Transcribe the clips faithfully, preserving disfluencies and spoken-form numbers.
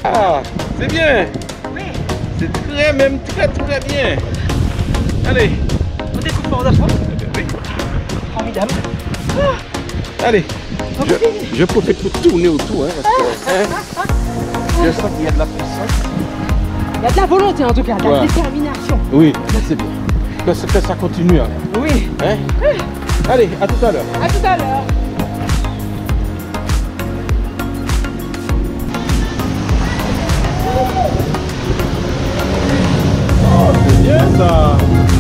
Ah, c'est bien. Oui. C'est très, même très, très bien. Allez. On découpe par d'abord. Oui. Formidable. Ah. Allez. Je, je profite pour tourner autour. Hein, parce que, hein, je sens qu'il y a de la puissance. Il y a de la volonté en tout cas, de la Ouais. détermination. Oui, c'est bien. Que, que ça continue. Hein. Oui. Hein? Allez, à tout à l'heure. À tout à l'heure. C'est bien ça.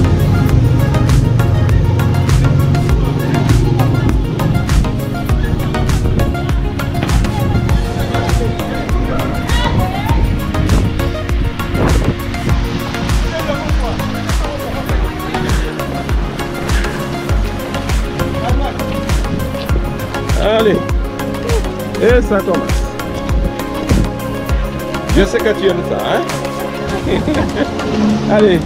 Allez, et ça commence. Je sais que tu aimes ça, hein? Allez.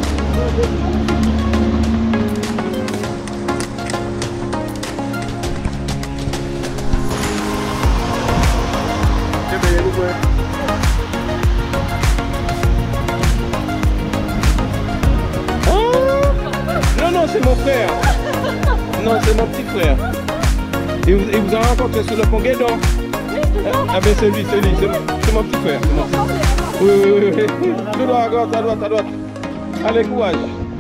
Oh! Non, non, c'est mon frère. Non, c'est mon petit frère. Et vous, et vous en rencontrez sur le pont Guédon? Oui, c'est ça. Ah ben c'est lui, c'est lui, c'est mon, mon petit frère. Mon petit frère. Oui, oui, oui, oui. Tout droit à droite, à droite, à droite. Allez, courage.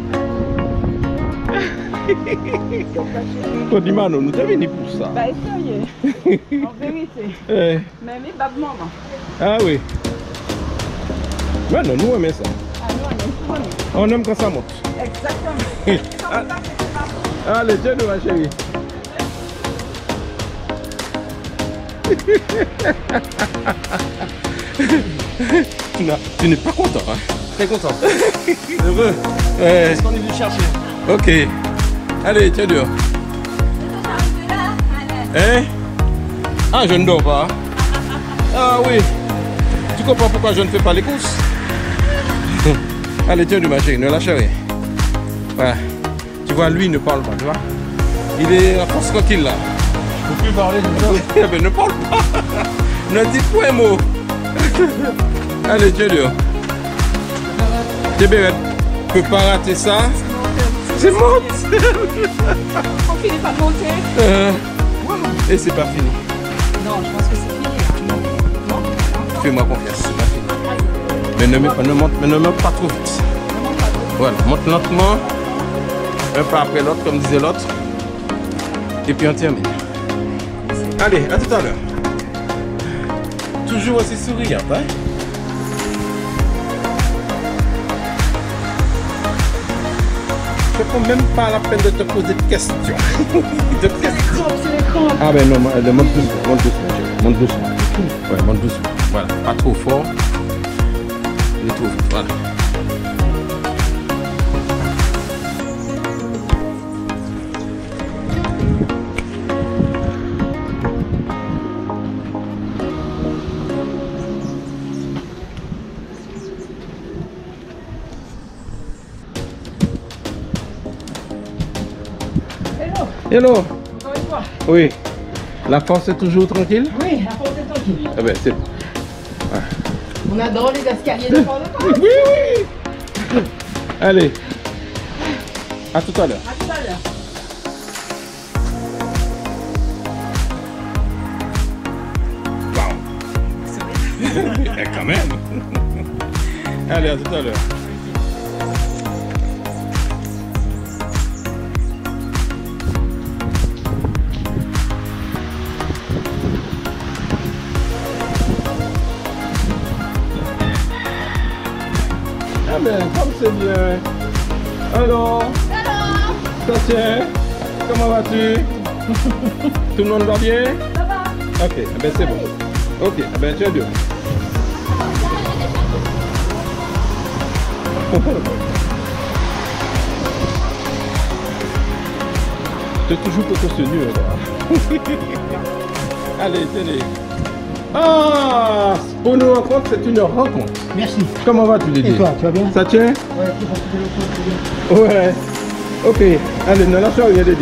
Kodimano, nous t'avons venu pour ça. Bah, essayez. En vérité. Eh. Mais mais bab maman. Ah oui. Mais non, nous aimons ça. Ah non, on aime tout. On aime quand ça monte. Exactement. Ah. Allez, tiens-nous ma chérie. Tu n'es pas content, hein? Très content. Heureux. C'est ce qu'on est venu chercher. Ok. Allez, tiens dehors. Hein? Ah, je ne dors pas. Ah oui. Tu comprends pourquoi je ne fais pas les courses? Allez, tiens dehors ma chérie, ne lâche rien. Voilà. Tu vois, lui il ne parle pas, tu vois? Il est en force tranquille là. Je peux plus parler. Eh ben, ne parle pas. Ne dis pas un mot. Allez, tiens dehors. Tébé, tu peux pas rater ça. C'est monte. On finit par monter. Euh, et c'est pas fini. Non, je pense que c'est fini. Non. Non. Fais-moi confiance, c'est pas fini. Mais ne, me- ne monte, mais ne monte pas trop vite. Voilà, monte lentement. Un pas après l'autre, comme disait l'autre. Et puis on termine. Allez, à tout à l'heure. Toujours aussi souriante, hein? Je ne prends même pas la peine de te poser de questions. de questions. C'est l'écran. Ah ben non, monte doucement, monte doucement, chérie. Monte doucement. Ouais, monte doucement. Voilà, pas trop fort. Il est trop fort, voilà. Hello. Hello. Encore une fois. Oui. La force est toujours tranquille? Oui, la porte est tranquille. Ah ben c'est... On adore les escaliers de Port-de-France. Oui, oui. Allez. À tout à l'heure. À tout à l'heure. Eh, quand même. Allez, à tout à l'heure. Ah ben, comme c'est bien. Alors, ça tient. Comment vas-tu? Tout le monde va bien? Ça va? Ok, eh ben c'est bon. Ok, eh ben tiens deux. Tu es toujours précautionneux, là. Allez, tenez. Ah, pour nous rencontre, c'est une rencontre. Merci. Comment vas-tu, Didier? Et toi, tu vas bien? Ça tient? Ouais, tu vas couper le coup, Ouais. Ok, allez, ne lâche rien, Didier.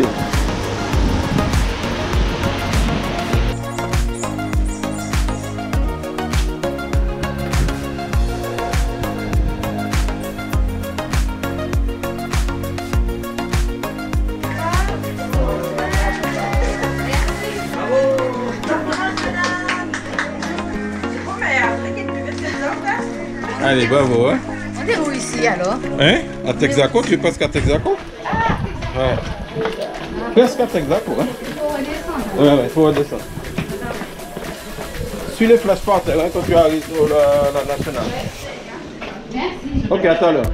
Allez, bravo, hein. On est où ici alors? Hein? À Texaco, tu es presque à Texaco? Ouais. Presque à Texaco, hein? Ouais, ouais, il faut redescendre. Suis les flashs par terre hein, quand tu arrives sur la, la nationale. Merci. Ok, à tout à l'heure.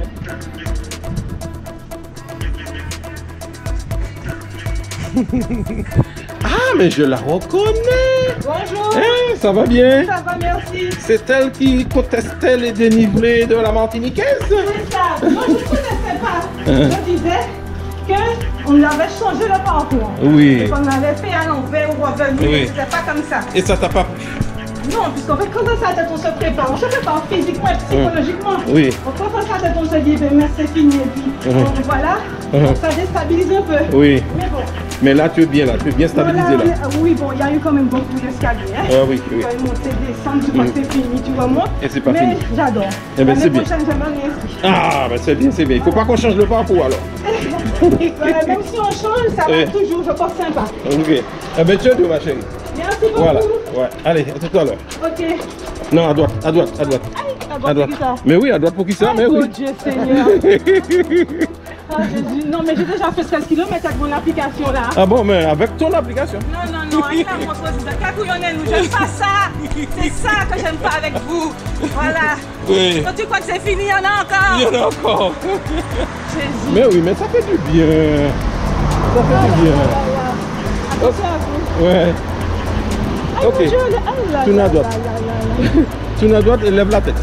Ah, mais je la reconnais! Bonjour! Hein, ça va bien? Ça va, merci. C'est elle qui contestait les dénivelés de la Martiniquaise? C'est ça. Moi, je ne connaissais pas. Je disais qu'on avait changé le parcours. Oui. Qu'on avait fait à l'envers ou revenu. Oui. C'était pas comme ça. Et ça t'a pas... Non, puisqu'en fait, quand ça tête, on se prépare. On se prépare physiquement et psychologiquement. Oui. Donc, quand ça tête, on se dit, ben, merci, c'est fini. Et puis, Mhm. on- voilà. Mhm. Donc, ça déstabilise un peu. Oui. Mais bon. Mais là, tu es bien là, tu es bien stabilisé Voilà, là. mais, euh, oui, bon, il y a eu quand même beaucoup d'escaliers. Hein. Ah oui, oui. Tu vas monter, descendre, tu crois que c'est fini, tu remontes. Et c'est pas mais fini. j'adore. Eh ben, c'est bien. L'année prochaine, j'aimerais bien inscrire. Ah, ben c'est bien, c'est bien. Il faut pas qu'on change le parcours alors. Voilà, même si on change, ça va Eh. toujours, je pense, sympa. Ok. Eh ben, tu es où, ma chérie? Merci beaucoup. Voilà. Ouais. Allez, à tout à l'heure. Ok. Non, à droite, à droite, à droite. À À droite, droite. c'est qui ça? Mais oui, à droite pour qui ça? Mais Oh oui. Dieu Seigneur. Ah, Jésus. Non, mais j'ai déjà fait treize kilomètres avec mon application là. Ah bon, mais avec ton application. Non, non, non, avec la moto, c'est Kakouillonnez, nous, j'aime pas ça. C'est ça que j'aime pas avec vous. Voilà. Oui. Quand tu crois que c'est fini, il y en a encore. Il y en a encore. Jésus. Mais oui, mais ça fait du bien. Ça fait du bien. Attention à vous. Ouais. Aïe, Ok. mon Dieu, le- ah là Tourne à là droite. là là là. Tourne à droite et lève la tête.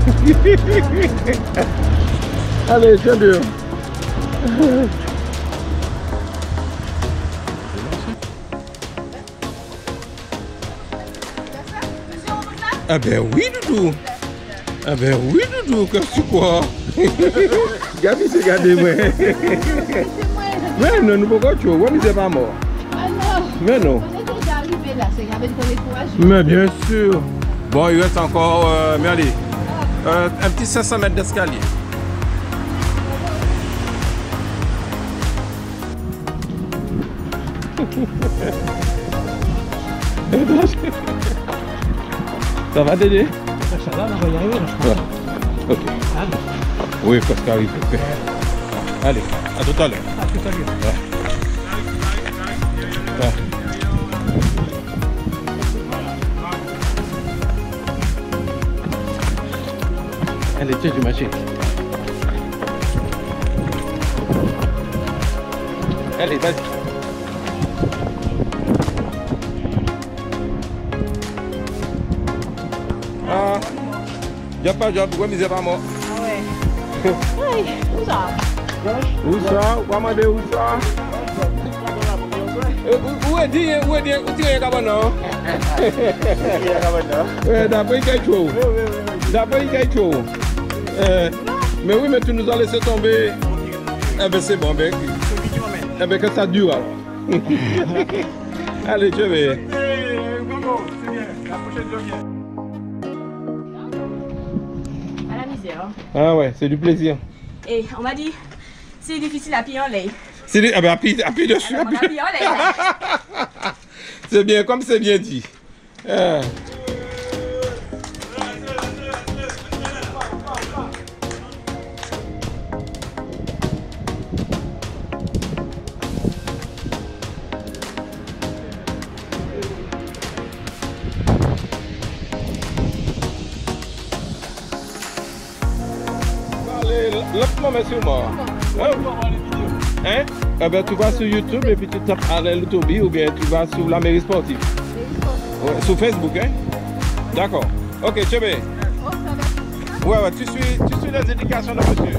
Allez, tiens dur. Ah ben oui, Doudou. Ah ben oui, Doudou, qu'est-ce que tu crois? Gabi, c'est regardé, moi. Mais non, nous pourquoi tu vois, mais c'est pas mort. Ah non, Mais non. on est déjà arrivé là, c'est avec ton courage. Mais bien sûr. Bon, il reste encore, euh, mais allez, euh, un petit cinq cents mètres d'escalier. Ça va, Dédé? Ça va, on va y arriver, là, je Ouais. Ok. Allez, Oui, presque arrivé. Ok. Allez, à tout à l'heure. à tout à l'heure. Ouais. Allez, tiens du machine. Allez, vas-y. Ah, y'a pas de job, ouais, mais c'est pas moi. Ah ouais. Aïe, où ça? Où ça? Où est où ça? Où est dit, où est dit, où est Cabana? Ouais, d'après quelque chose. D'après quelque chose. Mais oui, mais tu nous as laissé tomber. Eh ben c'est bon, ben. Eh ben que ça dure alors. Allez, je vais. À la misère. Ah ouais, c'est du plaisir. Et on m'a dit, c'est difficile à pied en lait. C'est du... Ah ben appuie, appuie dessus. Alors, on a appuie. pied en lait. C'est bien, comme c'est bien dit. Ah. Allez, lève-moi, monsieur, moi. Hein? Hein? Eh ben, tu vas sur YouTube et puis tu tapes Alain Loutobi ou bien tu vas sur la mairie sportive. Ouais, sur Facebook, hein? D'accord. Ok, tu vais. Ouais, ouais, tu suis, tu suis les indications de monsieur.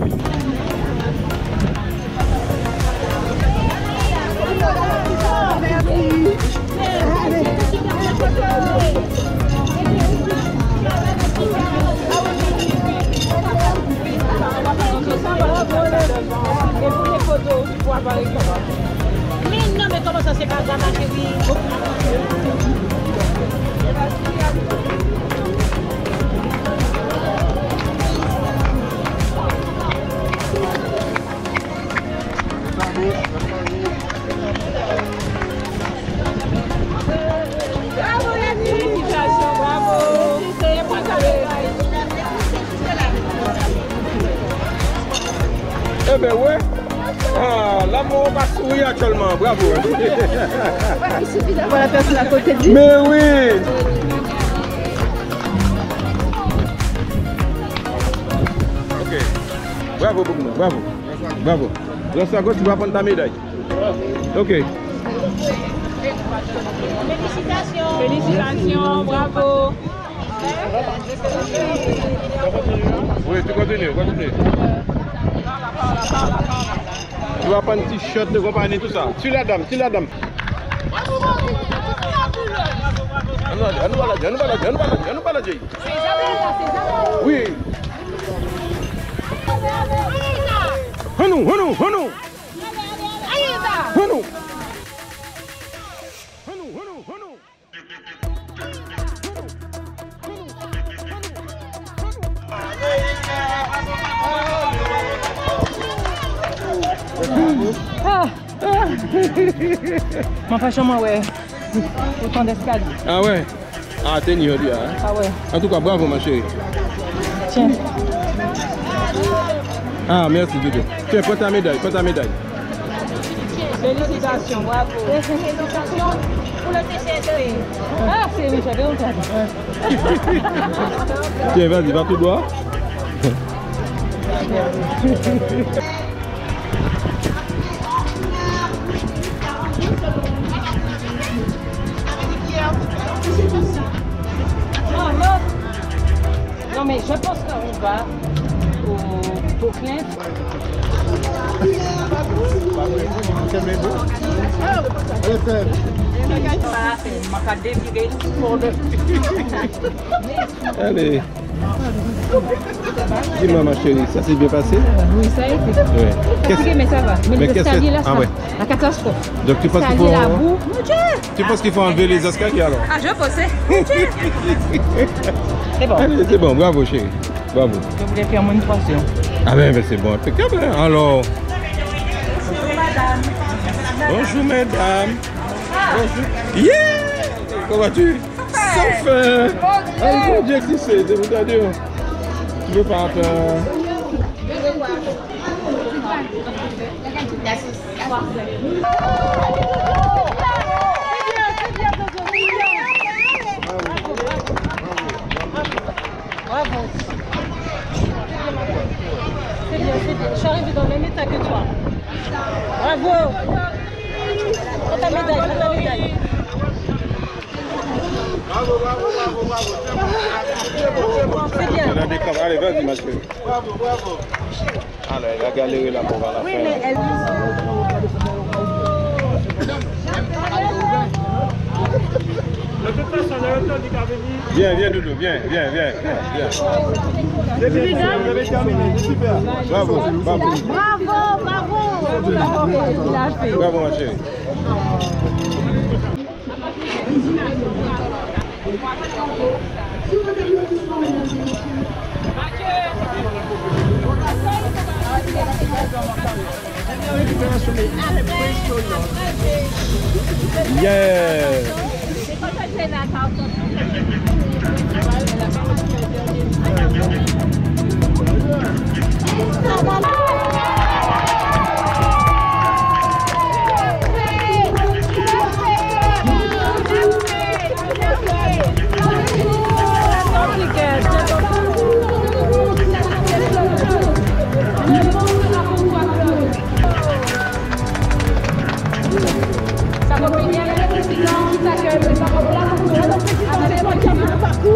Mais non, mais comment ça c'est pas ça, ma chérie? Bravo, Yannick! Félicitations, bravo! Eh ben ouais. Ah, l'amour va sourire actuellement, bravo. Il suffit d'avoir la personne à côté de lui. Mais oui. Ok. Bravo, Bougno, bravo. Bravo. Lance à gauche, tu vas prendre ta médaille. Ok. Félicitations. Félicitations, bravo. Oui, tu continues, continue. Tu vas prendre un t-shirt de compagnie, tout ça. Tu la dame, tu la dame. On va la dire, on va la dire, on va la dire, on va la dire. Oui. Hanou, hanou, hanou. Hanou. Hanou, hanou, hanou. Ah. Mon franchement, ouais. Autant d'escalier. Ah ouais. Ah, t'es ni hein. Ah ouais. En tout cas, bravo ma chérie. Tiens. Ah, merci Doudou. Tiens, prends ta médaille, prends ta médaille. Félicitations, bravo. Félicitations pour le T-shirt. Ah, c'est oui, j'avais entendu. Tiens, vas-y, va tout droit. Non, non. Non, mais je pense qu'on va au, au clin. Allez. Dis-moi ma chérie, ça s'est bien passé? Oui, ça a été. Ouais. Fatigué, mais ça va. Mais, Mais les qu'est-ce escaliers là, que- ça ah ouais. la catastrophe. Donc tu penses qu'il Escalier, la faut... boue. Mon Dieu. Tu penses qu'il faut enlever les escaliers alors? Ah, je pensais. C'est bon. Allez, c'est bon, bravo chérie. Bravo. Je voulais faire mon impression. Ah ben, ben c'est bon, impeccable. Hein? Alors... Bonjour, madame. Bonjour mesdames. Bonjour. Yeah! Comment vas-tu? Sans fin. Ah, mon Dieu, qui c'est? C'est vous dire. Tu veux pas peur? Bravo. C'est bien, c'est bien. Je suis arrivée dans le même état que toi. Bravo. Prends ta médaille, prends ta médaille. Bravo, bravo, bravo, bravo. C'est bien. On a des camarades. Allez, vas-y, ma chérie. Bravo, bravo. Alors, elle a galéré là pour voir la Oui, fin. mais elle... De toute façon, on a le temps d'y parvenir. Viens, viens, Doudou, viens, viens, viens, viens. C'est bien, vous avez terminé, c'est super. Bravo, bravo. Bravo, bravo. Il a fait. Bravo, ma chérie. Yeah. Ça va bien le président qui s'accueille, mais ça va là pour le président des gens qui ont fait le parcours.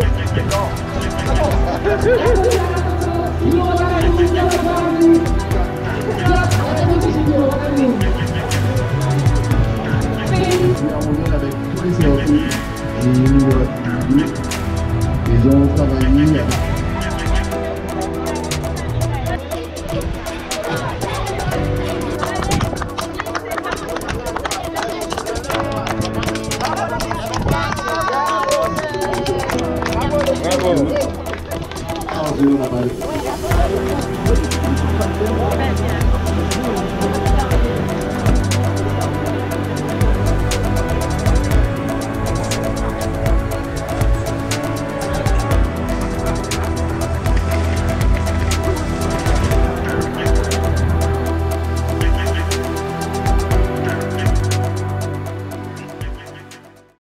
Avec tous les séances,